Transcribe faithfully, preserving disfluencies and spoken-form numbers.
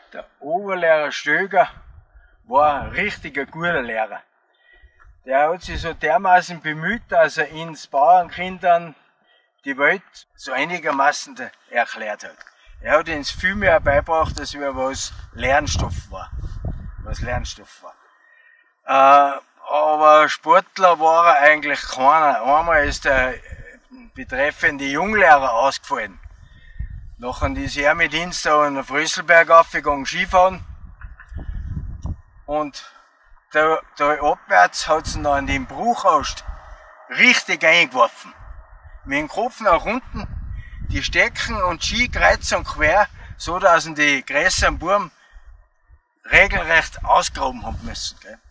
Der Oberlehrer Stöger war ein richtiger guter Lehrer. Der hat sich so dermaßen bemüht, dass er ins Bauernkindern die Welt so einigermaßen erklärt hat. Er hat uns viel mehr beigebracht, als wir was Lernstoff war. Was Lernstoff war. Äh, aber Sportler war er eigentlich keiner. Einmal ist der betreffende Junglehrer ausgefallen. Nachher ist er mit uns da in den Frösselberg aufgegangen, Skifahren. Und da, da abwärts hat sie noch an den Bruchast richtig eingeworfen. Mit dem Kopf nach unten, die Stecken und Ski kreuz und quer, so dass ihn die größeren Buben regelrecht ausgraben haben müssen. Gell.